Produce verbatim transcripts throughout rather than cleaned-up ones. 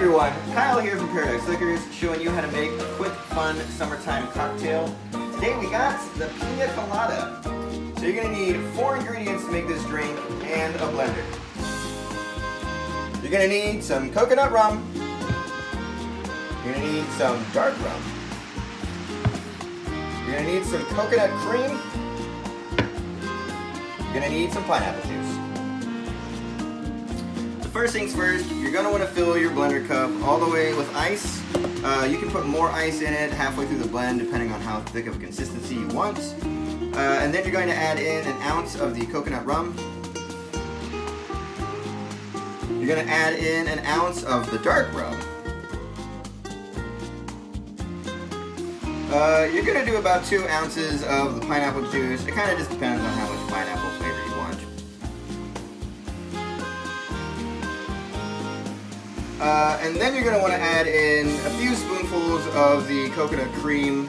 everyone, Kyle here from Paradise Liquors, showing you how to make a quick, fun summertime cocktail. Today we got the Pina Colada. So you're going to need four ingredients to make this drink and a blender. You're going to need some coconut rum. You're going to need some dark rum. You're going to need some coconut cream. You're going to need some pineapple juice. First things first, you're going to want to fill your blender cup all the way with ice. Uh, you can put more ice in it halfway through the blend depending on how thick of a consistency you want. Uh, and then you're going to add in an ounce of the coconut rum. You're going to add in an ounce of the dark rum. Uh, you're going to do about two ounces of the pineapple juice. It kind of just depends on how much pineapple flavor you want. Uh, and then you're going to want to add in a few spoonfuls of the coconut cream.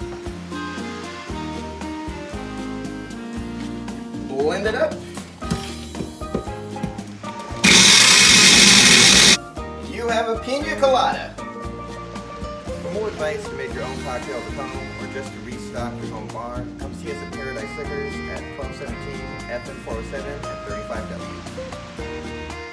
Blend it up. You have a Pina Colada. For more advice to make your own cocktails at home or just to restock your home bar, come see us at Paradise Liquors at twelve seventeen F M four oh seven at thirty-five W.